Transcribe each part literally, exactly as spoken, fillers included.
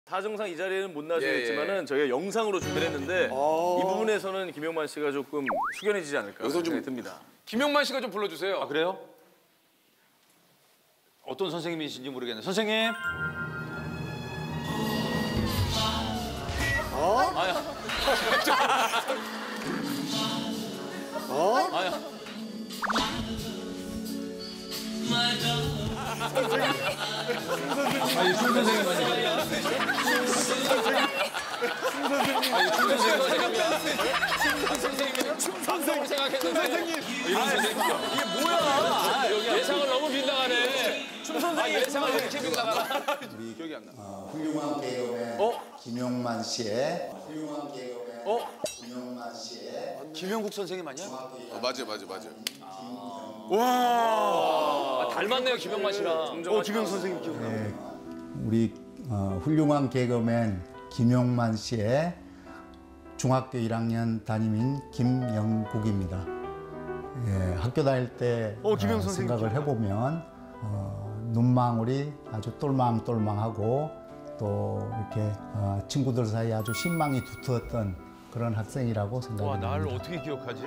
사정상 이 자리에는 못 나서겠지만은 예, 예. 저희가 영상으로 준비를 했는데 아. 이 부분에서는 김용만 씨가 조금 숙연해지지 않을까 여기서 좀- 생각이 듭니다. 김용만 씨가 좀 불러주세요. 아, 그래요? 어떤 선생님이신지 모르겠네. 선생님. 어? 아야. 어? 아야. 아니, 춤 선생님 아니야? 아니, 춤 선생님. 춤 선생님 생각했는데. 선생님. 이런 선생님이야. 이게 뭐야? 아, 여기 예상을 너무 빗나가네. 춤 선생님 예상을 이렇게 빗나가나? 기억이 안 나. 어, 훌륭한 개그맨 어? 김용만 씨의 훌륭한 개그맨 어? 김용만 씨의 김영국 선생님 아니야? 어, 맞아, 맞아, 맞아. 와. 아, 닮았네요, 김용만 씨랑. 어, 김용 선생님 기억. 네, 우리 어, 훌륭한 개그맨 김용만 씨의 중학교 일 학년 담임인 김영국입니다. 예, 학교 다닐 때 어, 김영 어, 선생님 생각을 해보면 어, 눈망울이 아주 똘망똘망하고 또 이렇게 어, 친구들 사이에 아주 신망이 두터웠던 그런 학생이라고 생각이 와, 듭니다. 나를 어떻게 기억하지?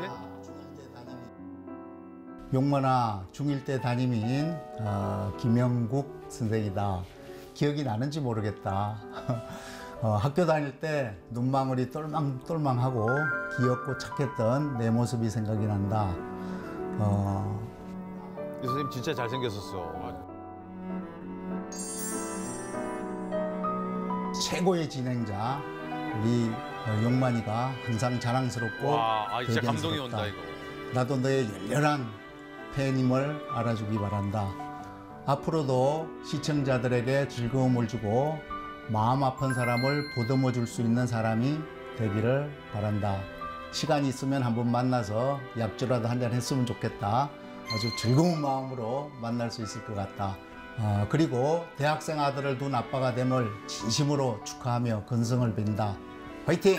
용만아 중일 때 담임인 어, 김영국 선생이다. 기억이 나는지 모르겠다. 어, 학교 다닐 때 눈망울이 똘망똘망하고 귀엽고 착했던 내 모습이 생각이 난다. 어, 이 선생님 진짜 잘생겼었어. 최고의 진행자 우리 어, 용만이가 항상 자랑스럽고 와, 아, 진짜 대견스럽다. 감동이 온다, 이거. 나도 너의 열렬한 팬임을 알아주기 바란다. 앞으로도 시청자들에게 즐거움을 주고 마음 아픈 사람을 보듬어 줄 수 있는 사람이 되기를 바란다. 시간이 있으면 한번 만나서 약주라도 한잔 했으면 좋겠다. 아주 즐거운 마음으로 만날 수 있을 것 같다. 어, 그리고 대학생 아들을 둔 아빠가 됨을 진심으로 축하하며 건성을 빈다. 화이팅!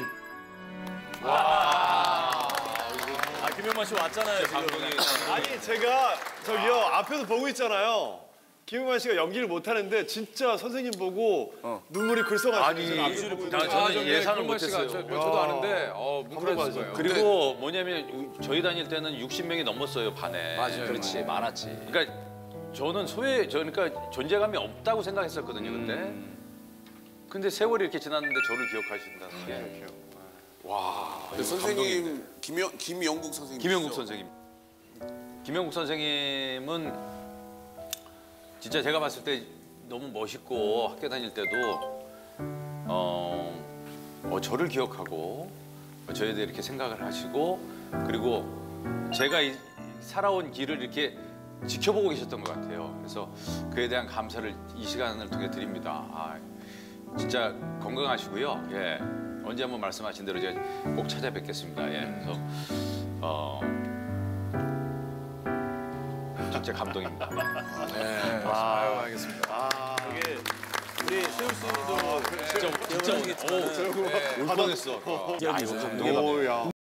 아, 김용만 씨 왔잖아요. 지금. 아니 제가 저기요 앞에서 보고 있잖아요. 김용만 씨가 연기를 못하는데 진짜 선생님 보고 눈물이 글썽하시네요. 아니, 제가 앞에서 보고 나 있는데. 저는 아, 저, 예상을 김용만 씨가 못했어요. 저, 저도 아는데 어, 뭉클해졌어요. 맞아요. 그리고 뭐냐면 저희 다닐 때는 육십 명이 넘었어요, 반에. 맞아요. 그렇지, 많았지. 그러니까 저는 소외, 저 그러니까 존재감이 없다고 생각했었거든요, 근데. 근데 세월이 이렇게 지났는데 저를 기억하신다는 게. 와. 근데 선생님 김영 김영국 선생님. 김영국 선생님. 김영국 선생님은 진짜 제가 봤을 때 너무 멋있고 학교 다닐 때도 어, 어 저를 기억하고 저에 대해 이렇게 생각을 하시고 그리고 제가 이, 살아온 길을 이렇게 지켜보고 계셨던 것 같아요. 그래서 그에 대한 감사를 이 시간을 통해 드립니다. 아, 진짜 건강하시고요. 예. 언제 한번 말씀하신 대로 제가 꼭 찾아뵙겠습니다. 예. 그래서 어, 진짜 감동입니다. 네. 아, 알겠습니다. 아, 이게 우리 세울 씨도 진짜 진짜 오, 울 뻔했어. 야, 이거 감동이 오, 야.